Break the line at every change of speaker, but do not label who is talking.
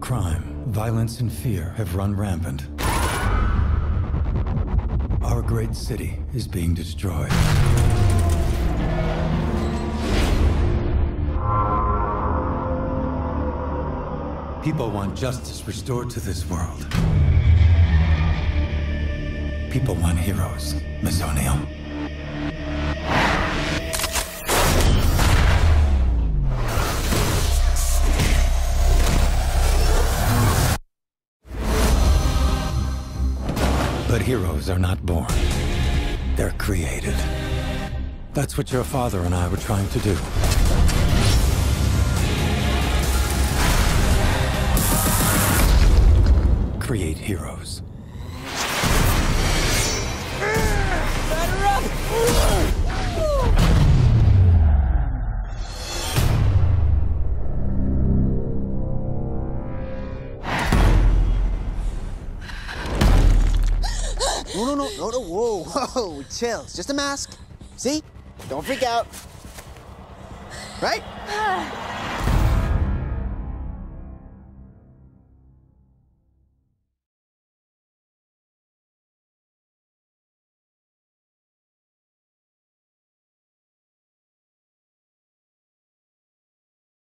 crime, violence, and fear have run rampant. Our great city is being destroyed. People want justice restored to this world. People want heroes, Miss O'Neill. But heroes are not born. They're created. That's what your father and I were trying to do. Create heroes.
Batter up!
No, whoa, chill. It's just a mask. See? Don't freak out. Right?